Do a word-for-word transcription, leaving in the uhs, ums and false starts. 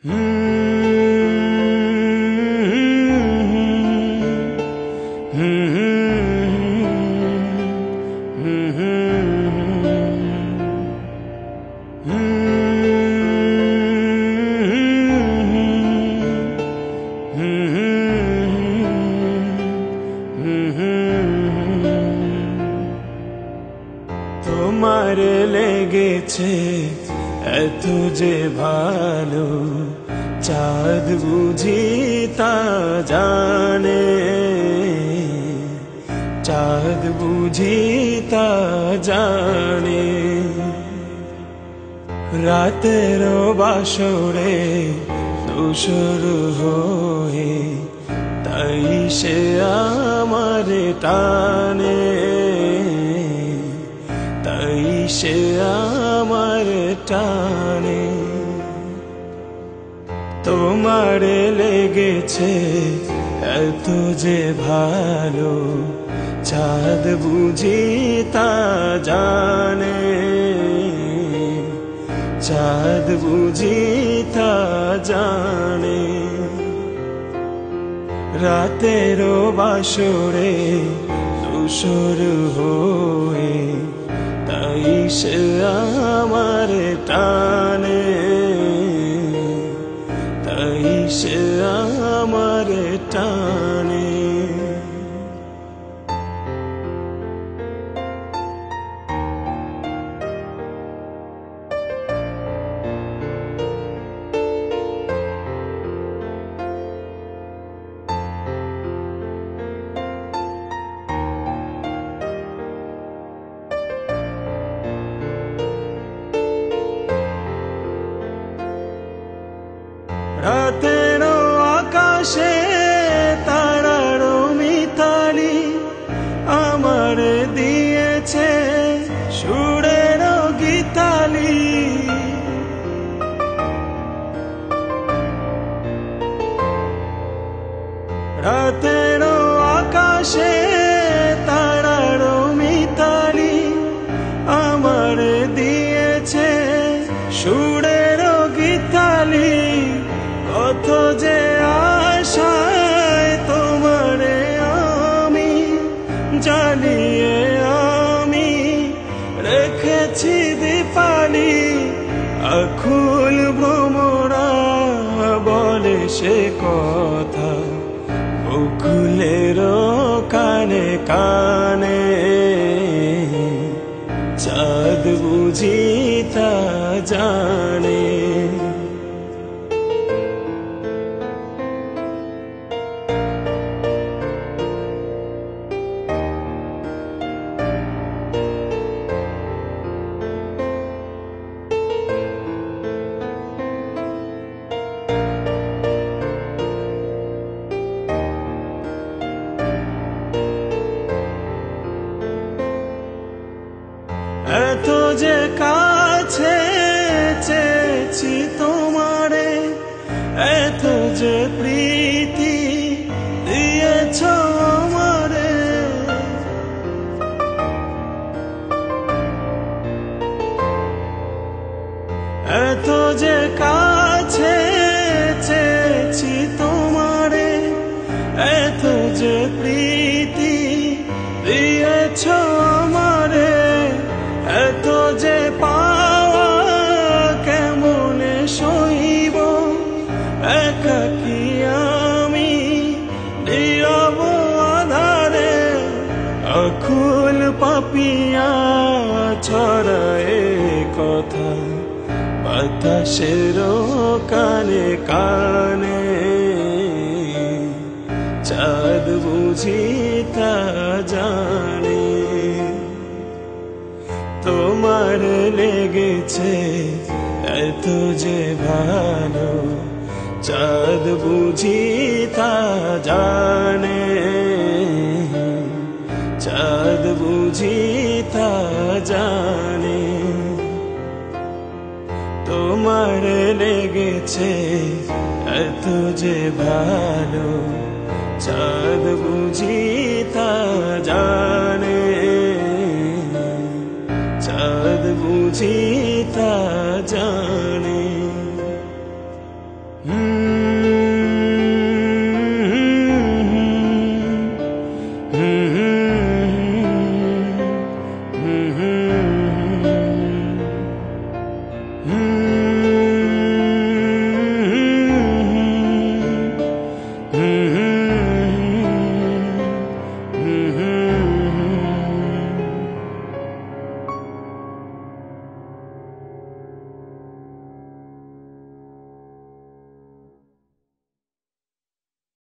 তোমার লেগেছে এত যে ভালো, চাঁদ বুঝি তা জানে, চাঁদ বুঝি তা জানে। রাতের বাসরে দোসর হয়ে তাই সে আমার টানে, তাই সে আমার টানে। তোমার লেগেছে এত যে ভালো, চাঁদ বুঝি তা জানে, চাঁদ বুঝি তা জানে। রাতের বাসরে দোসর হয়ে তাই সে আমার টানে, তাই সে আমার টানে। রাতের আকাশে তারার মিতালি আমার দিয়েছে সুরের গীতালি। রাতের আকাশে তারার মিতালি আমার দিয়েছে সুরের গীতালি। কত যে আশায় তোমারে আমি জ্বালিয়ে আমি রেখেছি দীপালি। আকুল ভ্রমরা বলে সে কথা বকুলের কানে কানে, চাঁদ বুঝি তা জানে। এত যে কাছে চেয়েছি তোমারে, এত যে প্রীতি দিয়েছ আমারে। এত যে কাছে চেয়েছি তোমারে, এত যে প্রীতি দিয়েছ আমারে। এত যে পাওয়া কেমনে সইব একাকী আমি নীরব আধারে। আকুল পাপিয়া ছড়ায় কথা বাতাসের কানে কানে, চাঁদ বুঝি তা জানে। তোমার লেগেছে এত যে ভালো, চাঁদ বুঝি তা জানে, চাঁদ বুঝি তা জানে। তোমার লেগেছে এত যে ভালো, চাঁদ বুঝি তা জানে।